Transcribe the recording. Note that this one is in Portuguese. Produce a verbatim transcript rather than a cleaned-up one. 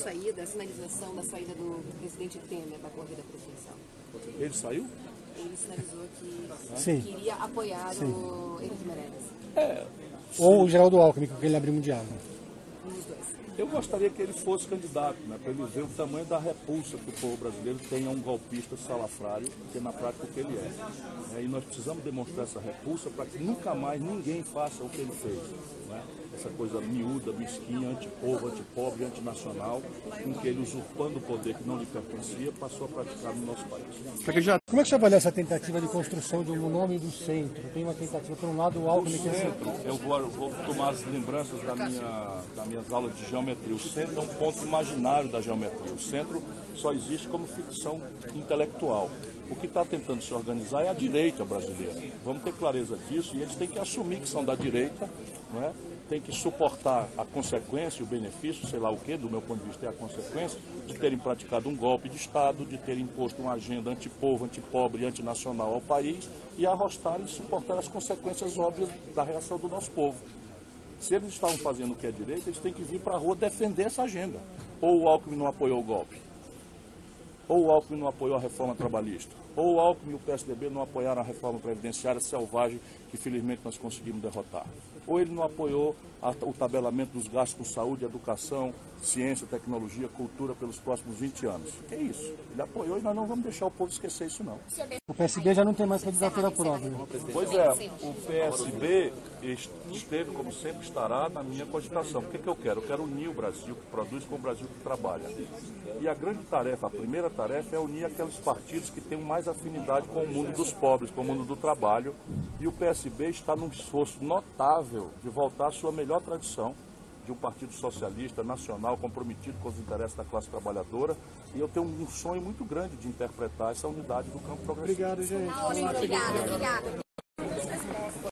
saída, a sinalização da saída do presidente Temer da corrida presidencial? Ele saiu? Ele sinalizou que Sim. queria apoiar o Henrique Meirelles. É. Ou o Geraldo Alckmin, com quem ele abriu um diálogo. Um dos dois. Eu gostaria que ele fosse candidato, né, para ele ver o tamanho da repulsa que o povo brasileiro tem a um golpista salafrário, que é na prática o que ele é. É, e nós precisamos demonstrar essa repulsa para que nunca mais ninguém faça o que ele fez. Né? Essa coisa miúda, mesquinha, antipovo, antipobre, antinacional, com que ele, usurpando o poder que não lhe pertencia, passou a praticar no nosso país. Como é que você avalia essa tentativa de construção de um nome do centro? Tem uma tentativa, por um lado, o Alckmin... O centro, eu vou, vou tomar as lembranças da minha, das minhas aulas de geometria. O centro é um ponto imaginário da geometria. O centro só existe como ficção intelectual. O que está tentando se organizar é a direita brasileira. Vamos ter clareza disso e eles têm que assumir que são da direita, não é? Tem que suportar a consequência, o benefício, sei lá o que, do meu ponto de vista é a consequência, de terem praticado um golpe de Estado, de terem imposto uma agenda antipovo, antipobre e antinacional ao país e arrostarem e suportar as consequências óbvias da reação do nosso povo. Se eles estavam fazendo o que é direito, eles têm que vir para a rua defender essa agenda. Ou o Alckmin não apoiou o golpe, ou o Alckmin não apoiou a reforma trabalhista, ou o Alckmin e o P S D B não apoiaram a reforma previdenciária selvagem que felizmente nós conseguimos derrotar. Ou ele não apoiou a, o tabelamento dos gastos com saúde, educação, ciência, tecnologia, cultura pelos próximos vinte anos. É isso. Ele apoiou e nós não vamos deixar o povo esquecer isso não. O P S B já não tem mais candidatura própria. Pois é, o P S B esteve, como sempre estará, na minha cogitação. O que, que eu quero? Eu quero unir o Brasil que produz com o Brasil que trabalha. E a grande tarefa, a primeira tarefa é unir aqueles partidos que têm mais afinidade com o mundo dos pobres, com o mundo do trabalho. E o P S B está num esforço notável de voltar à sua melhor tradição de um partido socialista, nacional, comprometido com os interesses da classe trabalhadora. E eu tenho um sonho muito grande de interpretar essa unidade do campo progressista. Obrigado, gente. Obrigada, obrigada.